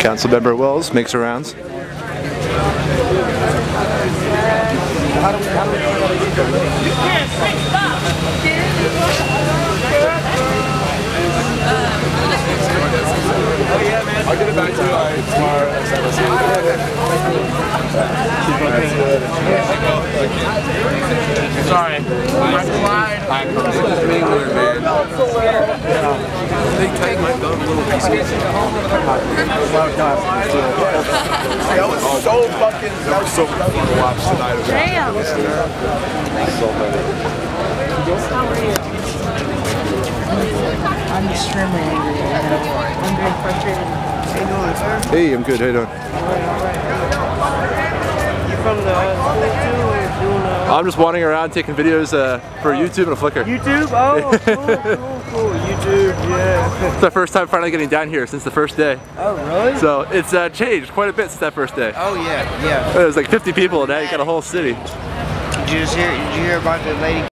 Council member Wells makes her rounds. I'll get it back to you tomorrow. Sorry. I'm England, man. They take my dumb little biscuits. That was so fucking. That was so fun to watch tonight. Damn. So funny. How are you? I'm extremely angry. I'm very frustrated. How you doing, sir? Hey, I'm good. How you doing? Alright. You from the school too, or doing I'm just wandering around taking videos for YouTube and a Flickr. YouTube? Oh, cool. YouTube, yeah. It's my first time finally getting down here since the first day. Oh, really? So it's changed quite a bit since that first day. Oh, yeah. It was like 50 people, and now you got a whole city. Did you hear about the lady?